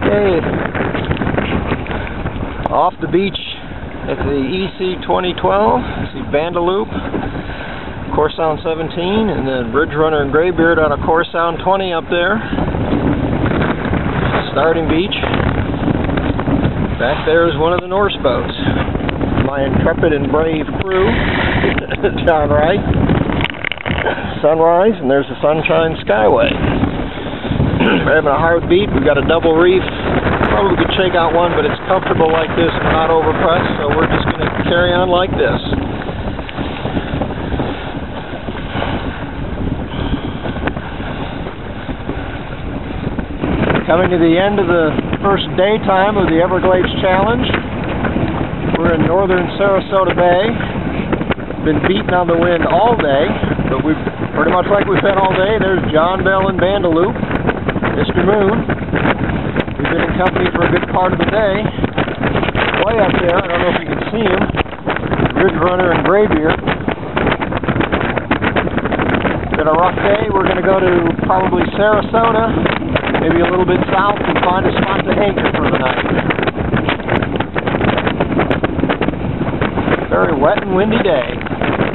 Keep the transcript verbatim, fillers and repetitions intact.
Okay, off the beach at the E C twenty twelve, see Vandeloop, Core Sound seventeen, and then RidgeRunner and GreyBeard on a Core Sound twenty up there. Starting beach. Back there is one of the Norse boats. My intrepid and brave crew, John Wright. Sunrise, and there's the Sunshine Skyway. We're having a hard beat. We've got a double reef. Probably could shake out one, but it's comfortable like this and not overpressed, so we're just going to carry on like this. Coming to the end of the first daytime of the Everglades Challenge. We're in northern Sarasota Bay. Been beaten on the wind all day, but we've pretty much like we've been all day. There's John Bell and Vandeloop, Mister Moon. We've been in company for a good part of the day. Way up there, I don't know if you can see him, RidgeRunner and GreyBeard. Been a rough day. We're going to go to probably Sarasota, maybe a little bit south, and find a spot to anchor for the night. Very wet and windy day.